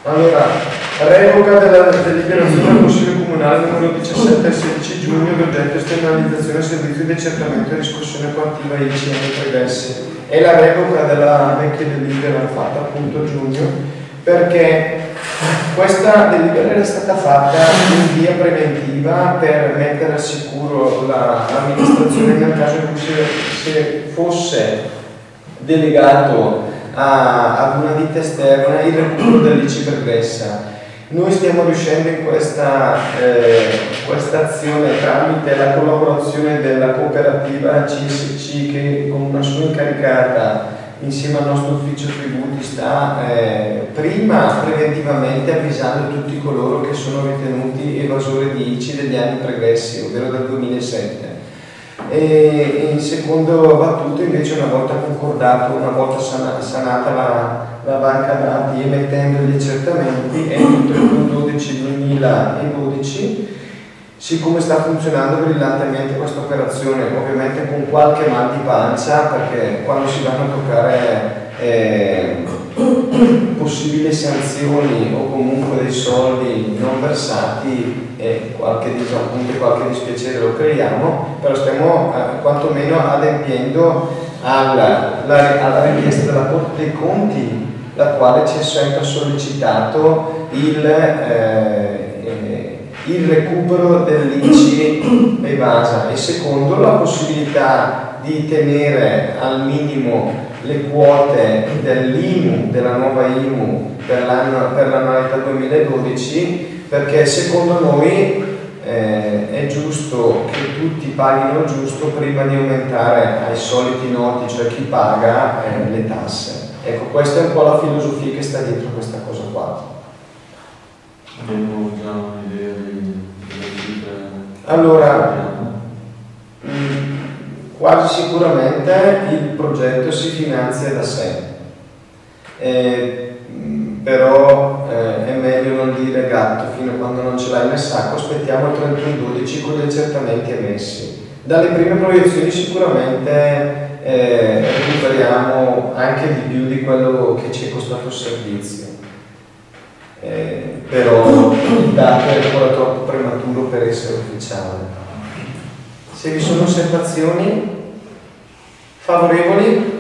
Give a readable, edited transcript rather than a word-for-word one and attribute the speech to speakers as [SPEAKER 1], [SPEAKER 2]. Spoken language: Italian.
[SPEAKER 1] Allora, revoca della deliberazione del Consiglio Comunale numero 17 e 16 giugno di oggetto esternalizzazione servizio di accertamento e riscossione coattiva ICM pregressi. È la revoca della vecchia delibera fatta appunto a giugno, perché questa delibera era stata fatta in via preventiva per mettere al sicuro l'amministrazione nel caso in cui se fosse delegato ad una ditta esterna il recupero dell'ICI pregressa. Noi stiamo riuscendo in questa azione tramite la collaborazione della cooperativa CSC, che con una sua incaricata insieme al nostro ufficio tributi sta prima preventivamente avvisando tutti coloro che sono ritenuti evasori di ICI degli anni pregressi, ovvero del 2007. E in secondo battuto invece, una volta concordato, una volta sanata la banca dati emettendo gli accertamenti, entro il 12/2012, siccome sta funzionando brillantemente questa operazione, ovviamente con qualche mal di pancia, perché quando si vanno a toccare possibili sanzioni o comunque dei soldi non versati, qualche disappunto e qualche dispiacere lo creiamo, però stiamo quantomeno adempiendo alla richiesta della Corte dei Conti, la quale ci ha sempre sollecitato il recupero dell'ICI evasa, e secondo la possibilità di tenere al minimo le quote dell'IMU, della nuova IMU per l'annualità 2012, perché secondo noi è giusto che tutti paghino il giusto prima di aumentare ai soliti noti, cioè chi paga le tasse. Ecco, questa è un po' la filosofia che sta dietro questa cosa qua.
[SPEAKER 2] Abbiamo già un'idea delle cifre?
[SPEAKER 1] Allora, quasi sicuramente il progetto si finanzia da sé, però è meglio non dire gatto fino a quando non ce l'hai nel sacco. Aspettiamo il 31/12 con gli accertamenti emessi. Dalle prime proiezioni sicuramente recuperiamo anche di più di quello che ci è costato il servizio, però il dato è ancora troppo prematuro per essere ufficiale. Se vi sono osservazioni favorevoli?